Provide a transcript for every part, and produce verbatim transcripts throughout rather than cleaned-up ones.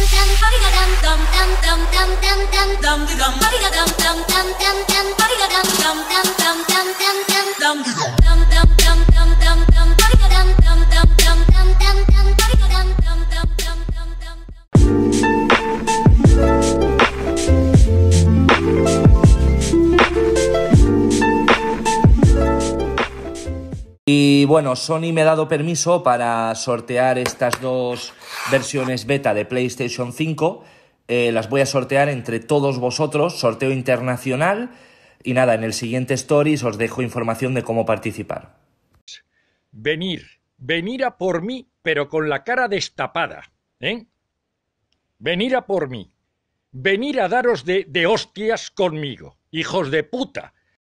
Y bueno, Sony me ha dado permiso para sortear estas dos versiones beta de PlayStation cinco. Eh, las voy a sortear entre todos vosotros, sorteo internacional. Y nada, en el siguiente Stories os dejo información de cómo participar. Venir, venir a por mí, pero con la cara destapada, ¿eh? Venir a por mí, venir a daros de, de hostias conmigo, hijos de puta.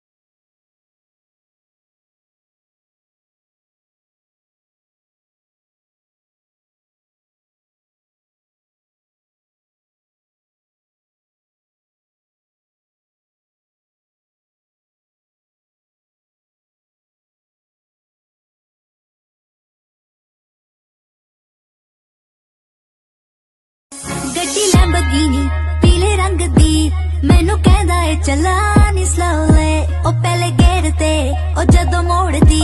गड्डी Lamborghini पीले रंग दी मैनू कहदा ए चला नी स्लोले ओ पहले गेर ते ओ जदों मोड़ दी।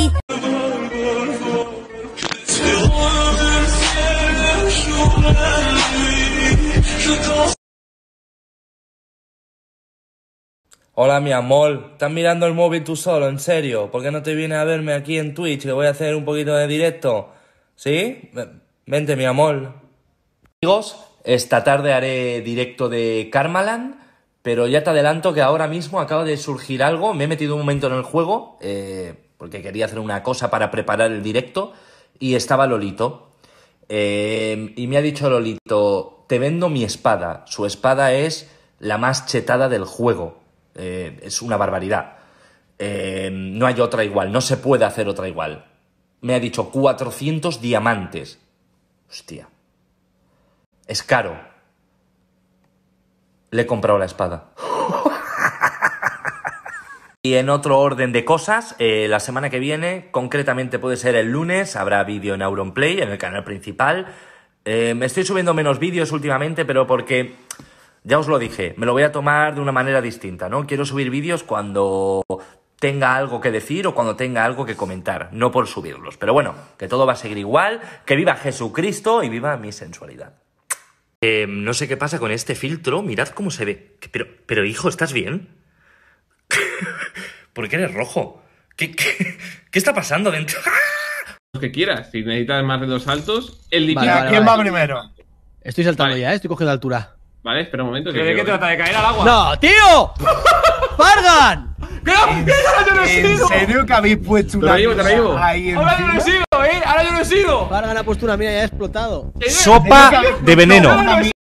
Hola, mi amor. ¿Estás mirando el móvil tú solo? ¿En serio? ¿Por qué no te vienes a verme aquí en Twitch, que voy a hacer un poquito de directo? ¿Sí? Vente, mi amor. Amigos, esta tarde haré directo de Karmaland, pero ya te adelanto que ahora mismo acaba de surgir algo. Me he metido un momento en el juego, eh, porque quería hacer una cosa para preparar el directo, y estaba Lolito. Eh, y me ha dicho Lolito, te vendo mi espada. Su espada es la más chetada del juego. Eh, es una barbaridad. Eh, no hay otra igual, no se puede hacer otra igual. Me ha dicho cuatrocientos diamantes. Hostia. Es caro. Le he comprado la espada. Y en otro orden de cosas, eh, la semana que viene, concretamente puede ser el lunes, habrá vídeo en Auronplay, en el canal principal. Eh, me estoy subiendo menos vídeos últimamente, pero porque, ya os lo dije, me lo voy a tomar de una manera distinta, ¿no? Quiero subir vídeos cuando tenga algo que decir o cuando tenga algo que comentar, no por subirlos. Pero bueno, que todo va a seguir igual, que viva Jesucristo y viva mi sensualidad. Eh, no sé qué pasa con este filtro, mirad cómo se ve. Pero, pero hijo, ¿estás bien? ¿Por qué eres rojo? ¿Qué, qué, qué está pasando dentro? Lo que quieras, si necesitas más de dos saltos, el difícil... Vale, vale, ¿quién vale. va primero? Estoy saltando Vale. ya, ¿eh? Estoy cogiendo altura. Vale, espera un momento. ¿Pero de qué trata? ¿De caer al agua? ¡No, tío! ¡Fargan! ¿Qué? ¿Qué? Ahora yo no he ¿En sido. serio que habéis puesto Te una lo digo, te lo digo. cosa ahí Ahora yo no he encima? sido, ¿eh? Ahora yo no he sido. Fargan ha puesto una mina y ha explotado. Sopa de veneno.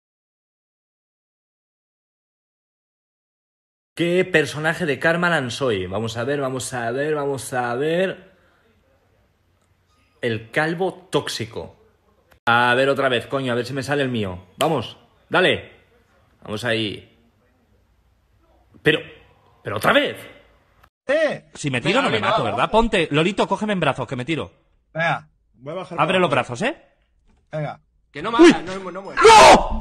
¿Qué personaje de Karmaland soy? Vamos a ver, vamos a ver, vamos a ver... El calvo tóxico. A ver otra vez, coño, a ver si me sale el mío. Vamos, dale. Vamos ahí. Pero... ¿Pero otra vez? Eh, Si me tiro no me mato, ¿verdad? Ponte, Lolito, cógeme en brazos, que me tiro. venga, Abre los brazos, ¿eh? venga. Que no mata, no, no muere.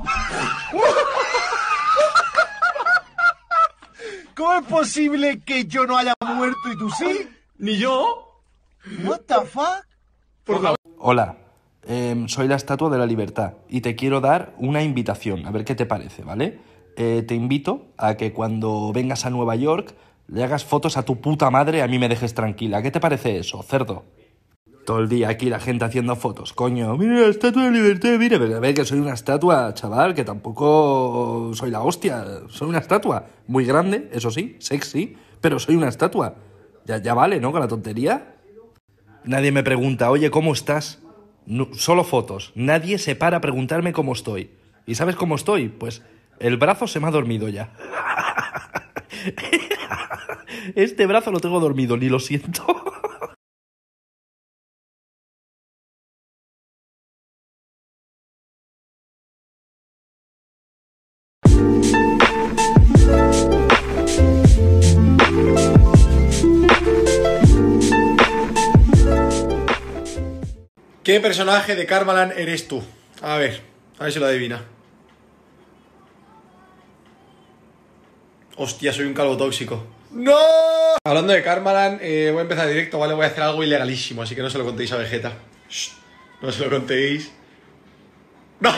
¿Cómo es posible que yo no haya muerto y tú sí? ¿Ni yo? What the fuck? Hola, eh, soy la Estatua de la Libertad y te quiero dar una invitación, a ver qué te parece, ¿vale? Eh, te invito a que cuando vengas a Nueva York le hagas fotos a tu puta madre y a mí me dejes tranquila. ¿Qué te parece eso, cerdo? Todo el día aquí la gente haciendo fotos, coño. Mira la Estatua de la Libertad, mira, pero a ver que soy una estatua, chaval, que tampoco soy la hostia. Soy una estatua, muy grande, eso sí, sexy, pero soy una estatua. Ya, ya vale, ¿no? Con la tontería. Nadie me pregunta, oye, ¿cómo estás? No, solo fotos. Nadie se para a preguntarme cómo estoy. ¿Y sabes cómo estoy? Pues el brazo se me ha dormido ya. Este brazo lo tengo dormido, ni lo siento. ¿Qué personaje de Karmaland eres tú? A ver, a ver si lo adivina. Hostia, soy un calvo tóxico. ¡No! Hablando de Karmaland, eh, voy a empezar directo, ¿vale? Voy a hacer algo ilegalísimo, así que no se lo contéis a Vegeta. Shh, no se lo contéis. ¡No!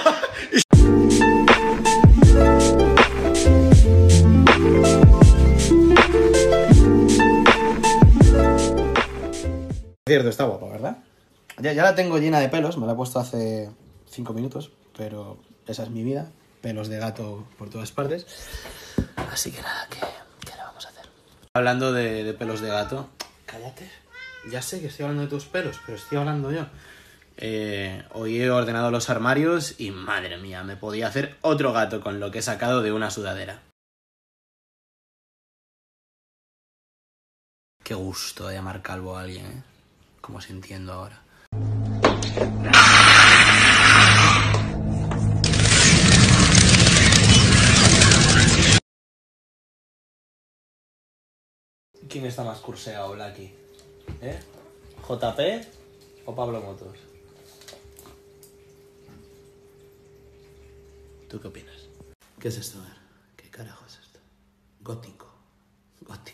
Cierto, está guapa, ¿verdad? Ya, ya la tengo llena de pelos, me la he puesto hace cinco minutos, pero esa es mi vida. Pelos de gato por todas partes. Así que nada, ¿qué, qué le vamos a hacer? Hablando de, de pelos de gato... Cállate. Ya sé que estoy hablando de tus pelos, pero estoy hablando yo. Eh, hoy he ordenado los armarios y madre mía, me podía hacer otro gato con lo que he sacado de una sudadera. Qué gusto de llamar calvo a alguien, ¿eh? Como se entiendo ahora. ¿Quién está más curseado, Blacky? ¿Eh? ¿J P o Pablo Motos? ¿Tú qué opinas? ¿Qué es esto? A ver, ¿qué carajo es esto? Gótico. Gótico.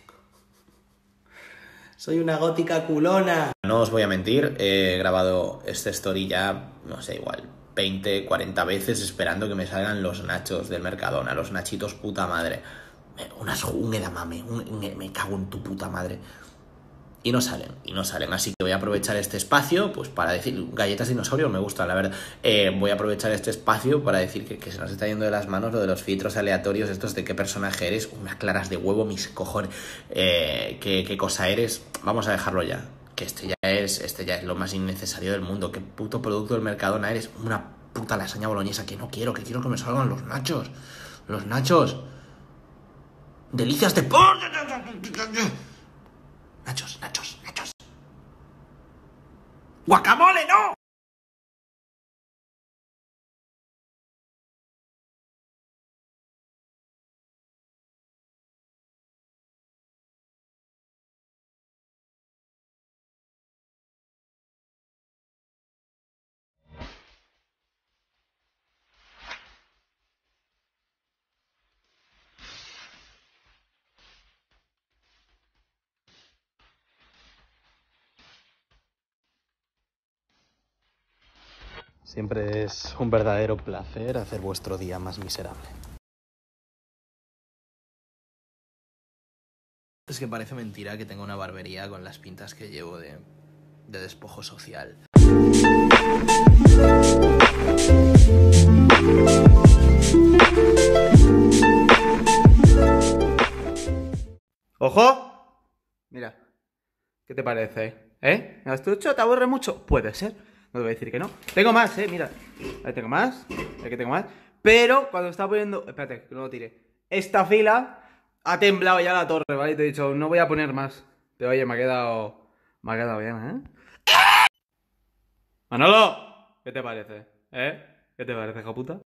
Soy una gótica culona. No os voy a mentir, he grabado este story ya, no sé, igual veinte, cuarenta veces esperando que me salgan los nachos del Mercadona, los nachitos puta madre. Unas húngeda, mame, un, me cago en tu puta madre. Y no salen, y no salen. Así que voy a aprovechar este espacio, pues para decir, galletas dinosaurios me gustan, la verdad. Eh, voy a aprovechar este espacio para decir que, que se nos está yendo de las manos lo de los filtros aleatorios, estos de qué personaje eres, unas claras de huevo, mis cojones, eh, qué, qué cosa eres. Vamos a dejarlo ya, que este ya es, este ya es lo más innecesario del mundo. Qué puto producto del Mercadona eres, una puta lasaña boloñesa que no quiero, que quiero que me salgan los nachos. Los nachos. Delicias de... Nachos, nachos, nachos. ¡Guacamole, no! Siempre es un verdadero placer hacer vuestro día más miserable. Es que parece mentira que tenga una barbería con las pintas que llevo de, de despojo social. ¡Ojo! Mira, ¿qué te parece? ¿Eh? ¿Me has trucho? ¿Te aburre mucho? Puede ser. No te voy a decir que no. Tengo más, eh, mira. Ahí tengo más. Aquí tengo más. Pero cuando estaba poniendo... Espérate, que no lo tire. Esta fila ha temblado ya la torre, ¿vale? Y te he dicho, no voy a poner más. Pero oye, me ha quedado... Me ha quedado bien, ¿eh? Manolo, ¿qué te parece? ¿Eh? ¿Qué te parece, hijo puta?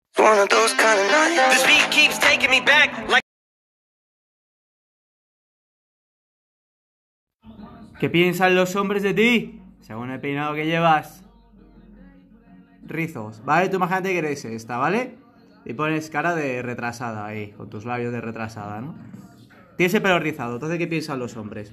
¿Qué piensan los hombres de ti? Según el peinado que llevas. Rizos, ¿vale? Tú imagínate que eres esta, ¿vale? Y pones cara de retrasada ahí, con tus labios de retrasada, ¿no? Tienes el pelo rizado, entonces ¿qué piensan los hombres?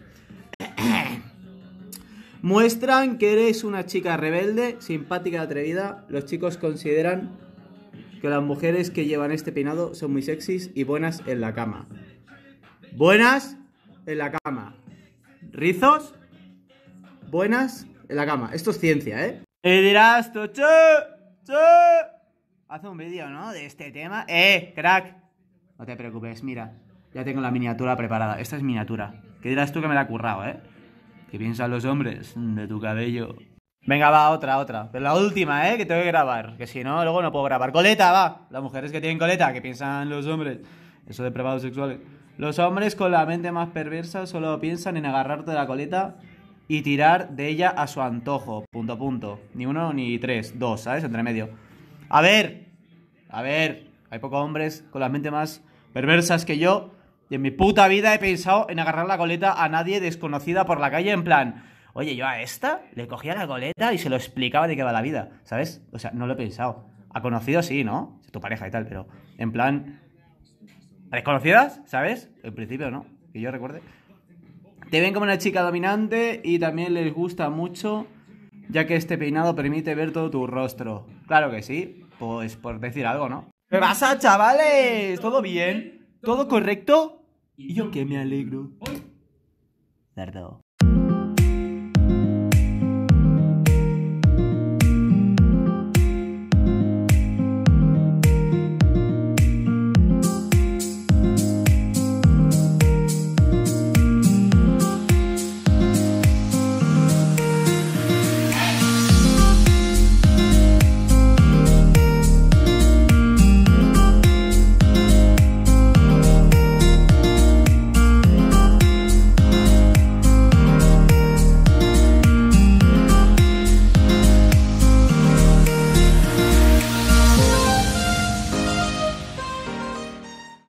Muestran que eres una chica rebelde, simpática y atrevida. Los chicos consideran que las mujeres que llevan este peinado son muy sexys y buenas en la cama. Buenas en la cama. Rizos, buenas en la cama. Esto es ciencia, ¿eh? Y dirás tú, che, che. Haz un vídeo, ¿no? De este tema. Eh, crack. No te preocupes, mira. Ya tengo la miniatura preparada. Esta es miniatura. ¿Qué dirás tú que me la he currado, eh? ¿Qué piensan los hombres de tu cabello? Venga, va, otra, otra. Pero la última, ¿eh? Que tengo que grabar. Que si no, luego no puedo grabar. Coleta, va. Las mujeres que tienen coleta. ¿Qué piensan los hombres? Eso de depravados sexuales. Los hombres con la mente más perversa solo piensan en agarrarte de la coleta y tirar de ella a su antojo. Punto a punto. Ni uno ni tres. Dos, ¿sabes? Entre medio. A ver. A ver. Hay pocos hombres con la mente más perversas que yo. Y en mi puta vida he pensado en agarrar la coleta a nadie desconocida por la calle en plan... Oye, yo a esta le cogía la coleta y se lo explicaba de qué va la vida, ¿sabes? O sea, no lo he pensado. A conocido sí, ¿no? Tu pareja y tal, pero en plan... ¿Desconocidas? ¿Sabes? En principio no, que yo recuerde. Te ven como una chica dominante y también les gusta mucho, ya que este peinado permite ver todo tu rostro. Claro que sí, pues por decir algo, ¿no? ¿Qué pasa, chavales? ¿Todo bien? ¿Todo correcto? Y yo que me alegro. Cerdo.